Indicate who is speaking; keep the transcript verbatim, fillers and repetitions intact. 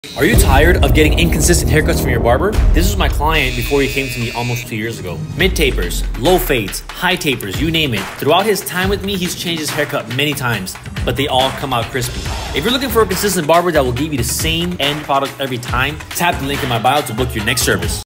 Speaker 1: Are you tired of getting inconsistent haircuts from your barber? This was my client before he came to me almost two years ago. Mid tapers, low fades, high tapers, you name it. Throughout his time with me, he's changed his haircut many times, but they all come out crispy. If you're looking for a consistent barber that will give you the same end product every time, tap the link in my bio to book your next service.